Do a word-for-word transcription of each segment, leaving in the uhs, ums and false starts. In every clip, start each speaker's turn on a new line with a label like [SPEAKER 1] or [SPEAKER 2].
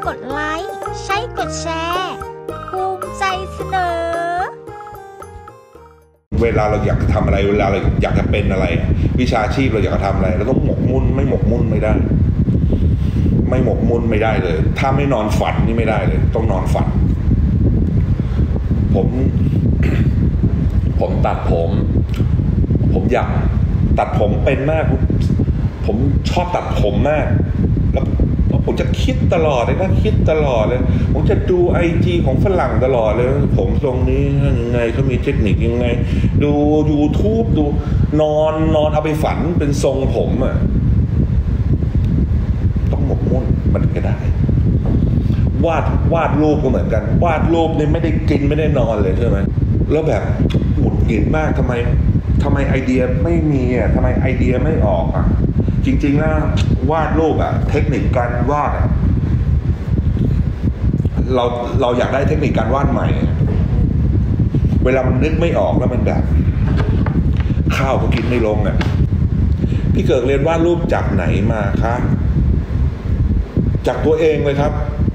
[SPEAKER 1] กดไลค์ใช้กดแชร์ภูมิใจเสนอ
[SPEAKER 2] เวลาเราอยากทำอะไรเวลาเราอยากจะเป็นอะไรวิชาชีพเราอยากจะทำอะไรเราต้องหมกมุ่นไม่หมกมุ่นไม่ได้ไม่หมกมุ่นไม่ได้เลยถ้าไม่นอนฝันนี่ไม่ได้เลยต้องนอนฝันผมผมตัดผมผมอยากตัดผมเป็นมากผมชอบตัดผมมากแล้วผมจะคิดตลอดเลยนะคิดตลอดเลยผมจะดูไอจีของฝรั่งตลอดเลยผมทรงนี้ยังไงเขามีเทคนิคยังไงดู YouTube ดูนอนนอนเอาไปฝันเป็นทรงผมอ่ะต้องหมกมุ่นมันถึงจะได้วาดวาดรูปก็เหมือนกันวาดรูปนี่ไม่ได้กินไม่ได้นอนเลยใช่ไหมแล้วแบบหงุดหงิดมากทำไมทำไมไอเดียไม่มีอ่ะทำไมไอเดียไม่ออกอ่ะจริงๆนะวาดรูปอ่ะเทคนิคการวาดอ่ะเราเราอยากได้เทคนิคการวาดใหม่เวลามันนึกไม่ออกแล้วมันแบบข้าวก็กินไม่ลงอ่ะพี่เกิดเรียนวาดรูปจากไหนมาคะจากตัวเองเลยครับ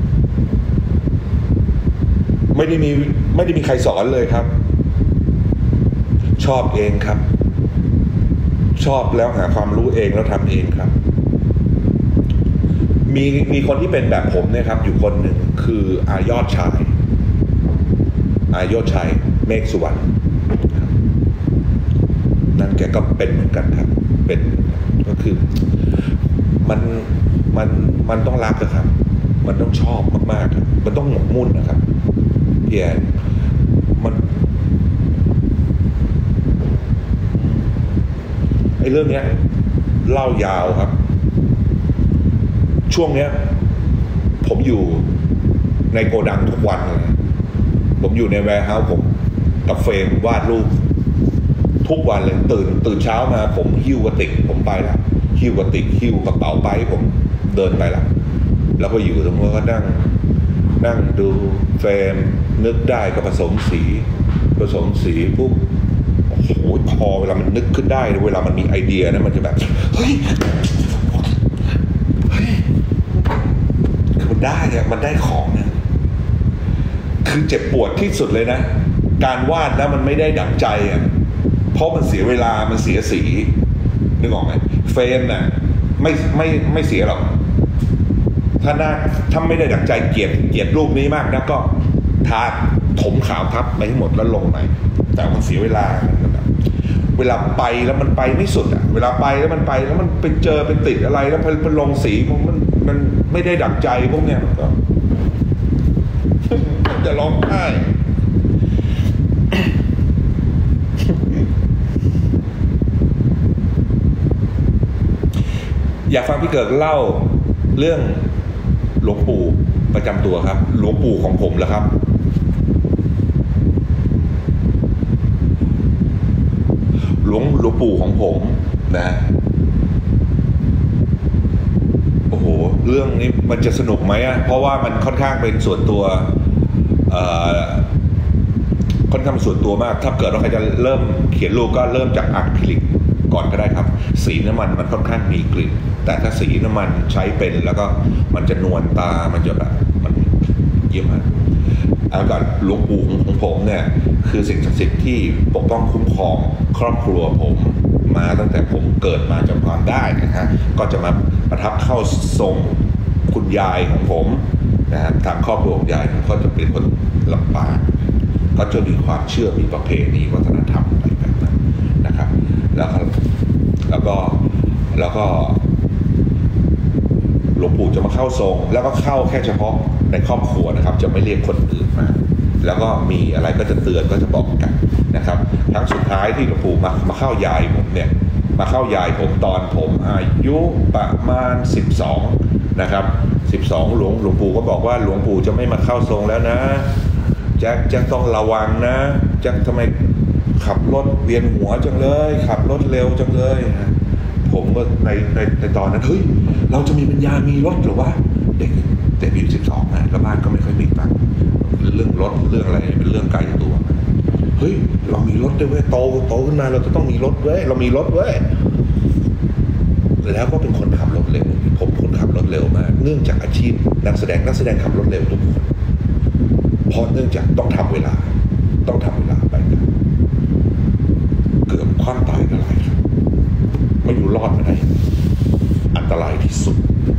[SPEAKER 2] ไม่ได้มีไม่ได้มีใครสอนเลยครับชอบเองครับชอบแล้วหาความรู้เองแล้วทำเองครับมีมีคนที่เป็นแบบผมเนี่ยครับอยู่คนหนึ่งคืออายอดชายอายอดชายเมฆสุวรรณนั่นแกก็เป็นเหมือนกันครับเป็นก็คือมันมันมันต้องรักนะครับมันต้องชอบมากๆมันต้องหมกมุ่นนะครับพี่แอนมันไอ้เรื่องเนี้ยเล่ายาวครับช่วงเนี้ยผมอยู่ในโกดังทุกวันเลยผมอยู่ในแวร์เฮาส์ผมกับเฟรมวาดรูปทุกวันเลยตื่นตื่นเช้ามาผมหิ้วกระติกผมไปละหิ้วกระติกหิ้วกระเป๋าไปผมเดินไปละแล้วก็อยู่ตรงนั้นก็นั่งนั่งดูเฟรมนึกได้ก็ผสมสีผสมสีปุ๊บโอ้โหพอเวลามันนึกขึ้นได้เวลามันมีไอเดียนะมันจะแบบเฮ้ยเฮ้ยมันได้เนี่ยมันได้ของเนี่ยคือเจ็บปวดที่สุดเลยนะการวาดแล้วมันไม่ได้ดั่งใจอ่ะเพราะมันเสียเวลามันเสียสีนึกออกไหมเฟรมน่ะไม่ไม่ไม่เสียหรอกถ้าหน้าถ้าไม่ได้ดั่งใจเกลียดเกลียดรูปนี้มากนะก็ทาถมขาวทับไปให้หมดแล้วลงใหม่แต่มันเสียเวลาเวลาไปแล้วมันไปไม่สุดอ่ะเวลาไปแล้วมันไปแล้วมันไปเจอไปติดอะไรแล้วพอลงสีมันมันไม่ได้ดั่งใจพวกเนี้ยก็จะร้องไห้อยากฟังพี่เกิดเล่าเรื่องหลวงปู่ประจำตัวครับหลวงปู่ของผมเหรอครับหลวงหลวงปู่ของผมนะโอ้โหเรื่องนี้มันจะสนุกไหมอ่ะเพราะว่ามันค่อนข้างเป็นส่วนตัวเอ่อค่อนข้างส่วนตัวมากถ้าเกิดว่าใครจะเริ่มเขียนรูปก็เริ่มจากอะคริลิกก่อนก็ได้ครับสีน้ำมันมันค่อนข้างมีกลิ่นแต่ถ้าสีน้ำมันใช้เป็นแล้วก็มันจะนวลตามันจะแบบมันเยี่ยมมากเอาก่อนหลวงปู่ของผมเนี่ยคือสิ่งศักดิ์สิทธิ์ที่ปกป้องคุ้มครองครอบครัวผมมาตั้งแต่ผมเกิดมาจนความได้นะฮะก็จะมาประทับเข้าทรงคุณยายของผมนะฮะทางครอบครัวของยายก็จะเป็นคนลำปางก็จะมีความเชื่อมีประเพณีวัฒนธรรมอะไรแบบนั้นนะครับแล้วก็แล้วก็แล้วก็หลวงปู่จะมาเข้าทรงแล้วก็เข้าแค่เฉพาะในครอบครัวนะครับจะไม่เรียกคนอื่นมาแล้วก็มีอะไรก็จะเตือนก็จะบอกกันนะครับครั้งสุดท้ายที่หลวงปู่มามาเข้ายายผมเนี่ยมาเข้ายายผมตอนผมอายุประมาณสิบสองนะครับสิบสองหลวงหลวงปู่ก็บอกว่าหลวงปู่จะไม่มาเข้าทรงแล้วนะแจ็คแจ็คต้องระวังนะแจ็คทำไมขับรถเวียนหัวจังเลยขับรถเร็วจังเลยผมก็ในในในตอนนั้นเฮ้ยเราจะมีปัญญามีรถหรือว่าเด็กเด็กอายุสิบสองนะแล้วบ้านก็ไม่ค่อยมีตังค์เรื่องรถเรื่องอะไรเป็นเรื่องไกลตัวเฮ้ยเรามีรถด้วยเว้ยโตโตขึ้นมาเราจะต้องมีรถเว้ยเรามีรถเว้ยแล้วก็เป็นคนขับรถเร็วผมคนขับรถเร็วมากเนื่องจากอาชีพนักแสดงนักแสดงขับรถเร็วทุกคนเพราะเนื่องจากต้องทำเวลาต้องทำเวลาไปเกือบคว่ำตายกันหลายครั้งไม่อยู่รอดมาได้อันตรายที่สุด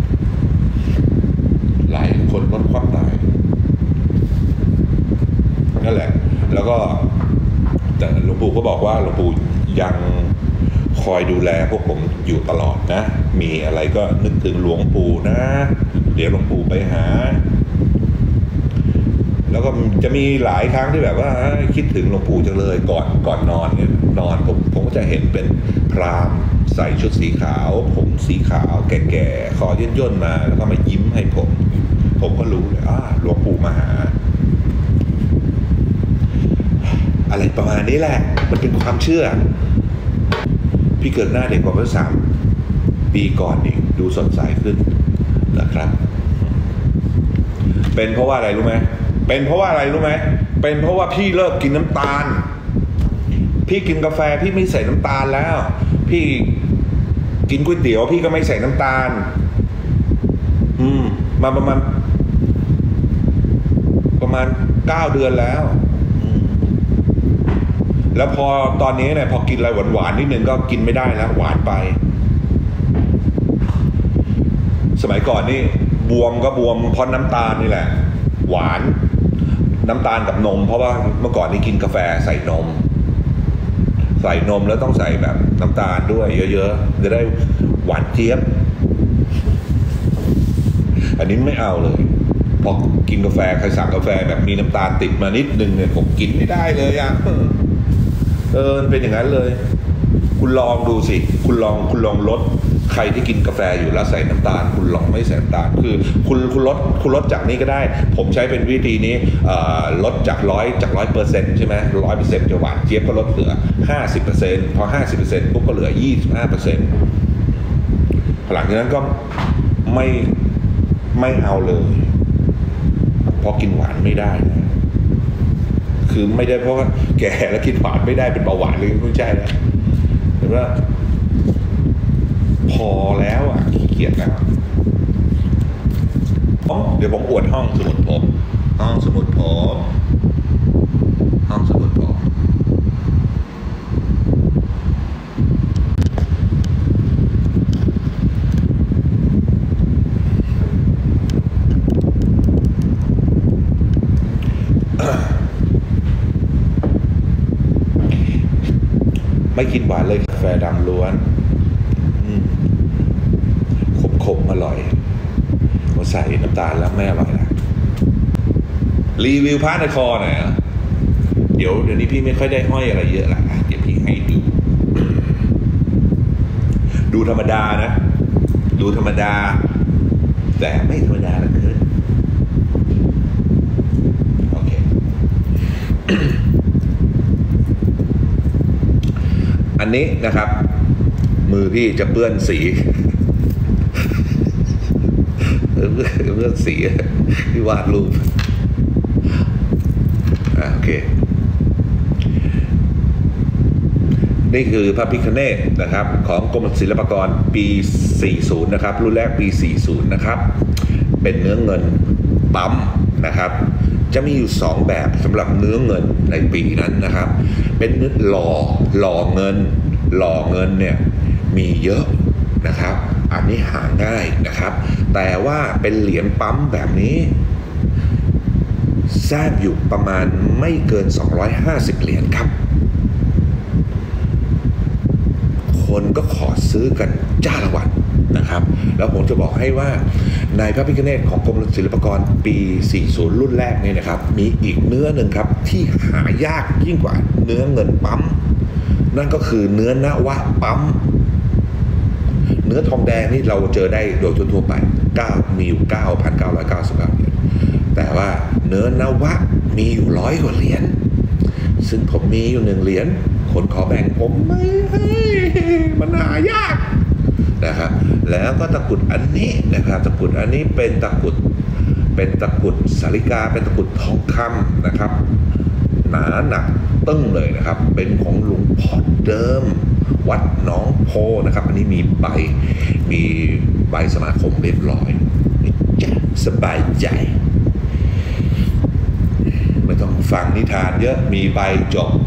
[SPEAKER 2] หลายคนรถคว่ำตายนั่นแหละแล้วก็แต่หลวงปู่ก็บอกว่าหลวงปู่ยังคอยดูแลพวกผมอยู่ตลอดนะมีอะไรก็นึกถึงหลวงปู่นะเดี๋ยวหลวงปู่ไปหาแล้วก็จะมีหลายครั้งที่แบบว่าคิดถึงหลวงปู่จังเลยก่อนก่อนนอนเนี่ยนอนผมผมก็จะเห็นเป็นพราหมณ์ใส่ชุดสีขาวผมสีขาวแก่ๆคอย่นๆมาแล้วก็มายิ้มให้ผมผมก็รู้เลยอ่าหลวงปู่มาหาอะไรประมาณนี้แหละมันเป็นความเชื่อพี่เกิดหน้าเด็กกว่าเมื่อสามปีก่อนนี่ดูสดใสขึ้นนะครับเป็นเพราะว่าอะไรรู้ไหมเป็นเพราะว่าอะไรรู้ไหมเป็นเพราะว่าพี่เลิกกินน้ำตาลพี่กินกาแฟพี่ไม่ใส่น้ำตาลแล้วพี่กินก๋วยเตี๋ยวพี่ก็ไม่ใส่น้ำตาลอืมมาประมาณประมาณเก้าเดือนแล้วแล้วพอตอนนี้เนี่ยพอกินอะไรหวานๆนิดนึงก็กินไม่ได้แล้วหวานไปสมัยก่อนนี่บวมก็บวมเพราะน้ำตาลนี่แหละหวานน้ำตาลกับนมเพราะว่าเมื่อก่อนนี่กินกาแฟใส่นมใส่นมแล้วต้องใส่แบบน้ำตาลด้วยเยอะๆจะได้หวานเจี๊ยบอันนี้ไม่เอาเลยพอกินกาแฟใครสั่งกาแฟแบบมีน้ำตาลติดมานิดนึงเนี่ยผมกินไม่ได้เลยอ่ะเออเป็นอย่างนั้นเลยคุณลองดูสิคุณลองคุณลองลดใครที่กินกาแฟอยู่แล้วใส่น้ำตาลคุณลองไม่ใส่น้ำตาลคือคุณคุณลดคุณลดจากนี้ก็ได้ผมใช้เป็นวิธีนี้ลดจากร้อยจากร้อยเปอร์เซ็นต์ใช่ไหมร้อยเปอร์เซ็นต์จะหวานเจี๊ยบก็ลดเหลือห้าสิบเปอร์เซ็นต์พอห้าสิบเปอร์เซ็นต์ปุ๊บก็เหลือยี่สิบห้าเปอร์เซ็นต์หลังจากนั้นก็ไม่ไม่เอาเลยเพราะกินหวานไม่ได้คือไม่ได้เพราะว่าแก่แล้วกินหวานไม่ได้เป็นเบาหวานหรือไม่ใช่แล้วแต่ว่าพอแล้วอ่ะขี้เกียจแล้วเดี๋ยวผมอวดห้องสมุดผมห้องสมุดผมห้องสมุดผมไม่กินหวานเลยกาแฟดำล้วนขมๆอร่อยพอใส่น้ำตาลแล้วไม่อร่อยละรีวิวพระนครหน่อยเดี๋ยวเดี๋ยวนี้พี่ไม่ค่อยได้ห้อยอะไรเยอะละเดี๋ยวพี่ให้ดูดูธรรมดานะดูธรรมดาแต่ไม่ธรรมดาละเกินโอเค อันนี้นะครับมือพี่จะเปื้อนสีเปื้อนสีที่วาดรูปอ่ะโอเคนี่คือพระพิฆเนศนะครับของกรมศิลปากรปีสี่สิบนะครับรุ่นแรกปีสี่สิบนะครับเป็นเนื้อเงินปั๊มนะครับจะมีอยู่สองแบบสำหรับเนื้อเงินในปีนั้นนะครับเป็นเนื้อหล่อหล่อเงินหล่อเงินเนี่ยมีเยอะนะครับอันนี้หาง่ายนะครับแต่ว่าเป็นเหรียญปั๊มแบบนี้สร้างอยู่ประมาณไม่เกินสองร้อยห้าสิบเหรียญครับคนก็ขอซื้อกันจ้าละวันนะครับแล้วผมจะบอกให้ว่าในพระพิฆเนศของกรมศิลปากรปีสี่สิบรุ่นแรกนี่นะครับมีอีกเนื้อหนึ่งครับที่หายากยิ่งกว่าเนื้อเงินปั๊มนั่นก็คือเนื้อนวะปั๊มเนื้อทองแดงนี่เราเจอได้โดยทั่วไปเก้ามีอยู่ เก้าพันเก้าร้อยเก้าสิบเก้า เหรียญแต่ว่าเนื้อนวะมีอยู่ร้อยกว่าเหรียญซึ่งผมมีอยู่หนึ่งเหรียญคนขอแบ่งผมไม่ให้มันหายากนะครับแล้วก็ตะกุดอันนี้นะครับตะกุดอันนี้เป็นตะกุดเป็นตะกุดสาริกาเป็นตะกุดทองคำนะครับหนาหนักตึ้งเลยนะครับเป็นของหลวงพ่อเดิมวัดหนองโพนะครับอันนี้มีใบมีใบสมาคมเรียบร้อยจะสบายใจไม่ต้องฟังนิทานเยอะมีใบจบ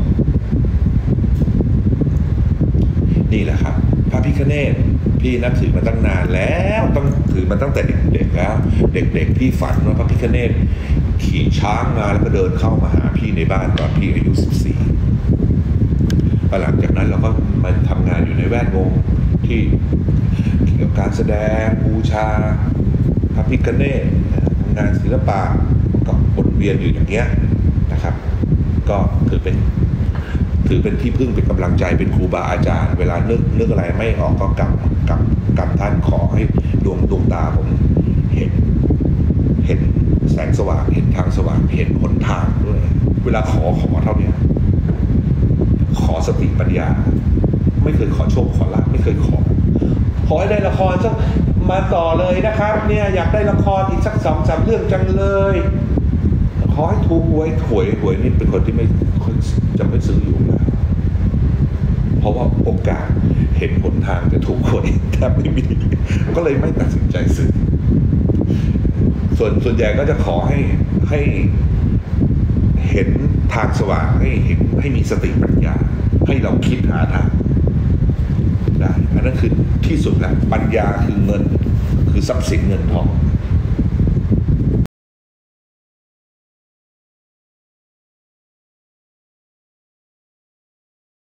[SPEAKER 2] นี่แหละครับพระพิฆเนศพี่นับถือมาตั้งนานแล้วต้องถือมาตั้งแต่เด็กๆแล้วเด็กๆพี่ฝันว่าพระพิฆเนศขี่ช้างมาแล้วก็เดินเข้ามาหาพี่ในบ้านตอนพี่อายุสิบสี่หลังจากนั้นเราก็มาทำงานอยู่ในแวดวงที่เกี่ยวกับการแสดงบูชาพระพิฆเนศทำงานศิลปะก็วนเวียนอยู่อย่างเงี้ยนะครับก็ถือเป็นถือเป็นที่พึ่งเป็นกำลังใจเป็นครูบาอาจารย์เวลานึกนึกอะไรไม่ออกก็กำกำกำท่านขอให้ดวงดวงตาผมเห็นเห็นแสงสว่างเห็นทางสว่างเห็นหนทางด้วยเวลาขอขอเท่านี้ขอสติปัญญาไม่เคยขอโชคขอลาภไม่เคยขอขอให้ได้ละครสักมาต่อเลยนะครับเนี่ยอยากได้ละครอีกสักสองสามเรื่องจังเลยขอให้ถูกหวยหวยหวยนี่เป็นคนที่ไม่จะไม่ซื้ออยู่แล้วเพราะว่าโอกาสเห็นหนทางจะถูกหวยแทบไม่มีก็เลยไม่ตัดสินใจซื้อส่วนส่วนใหญ่ก็จะขอให้ให้เห็นทางสว่างให้เห็นให้มีสติปัญญาให้เราคิดหาทางได้อันนั้นคือที่สุดแล้วปัญญาคือเงินคือทรัพย์สินเงินทอง